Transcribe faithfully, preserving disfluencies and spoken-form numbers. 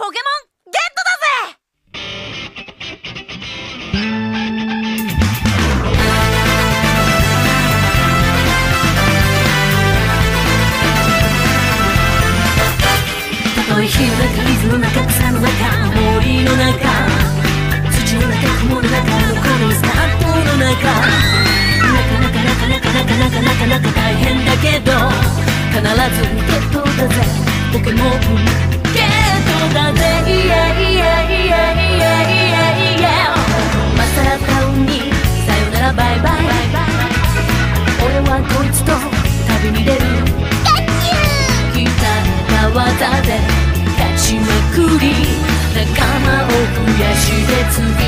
ポケモンゲットだぜ。 たとえ火の中水の中草の中森の中土の中雲の中のこのスタートの中なかなかなかなかなかなかなかなか大変だけど必ずゲットだぜポケモンゲットだぜイエイイエイイエイイエイイエイマサラタウンにさよならバイバイ俺はこいつと旅に出る鍛えた技で勝ちまくり仲間を増やして